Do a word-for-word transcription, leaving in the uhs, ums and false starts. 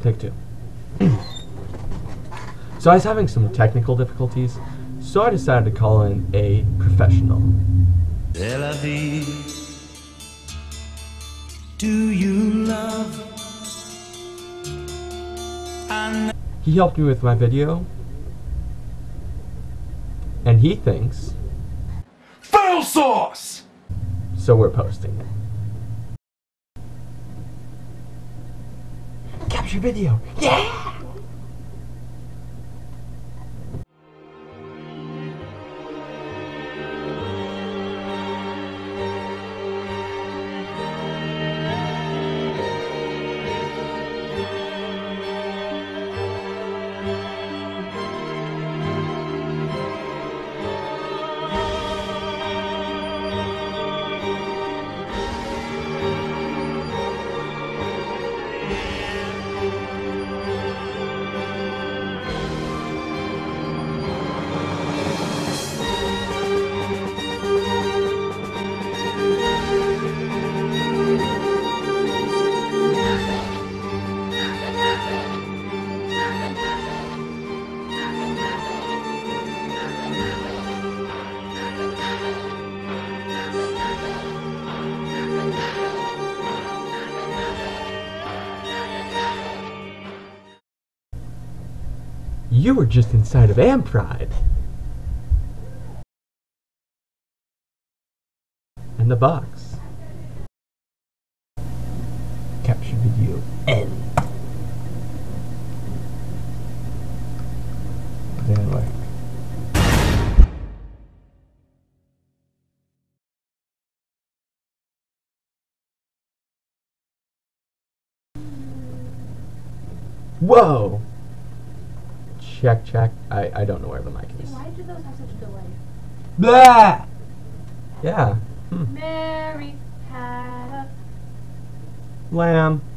Take two. So I was having some technical difficulties, so I decided to call in a professional. Tel Aviv, do you love? And He helped me with my video, and he thinks full sauce. so we're posting it. Capture video, yeah! You were just inside of Amprizzle. And the box. Capture video N. Anyway. Whoa! Check, check. I, I don't know where the mic is. Why do those have such a delay? Blah! Yeah. Hmm. Mary had a Lamb.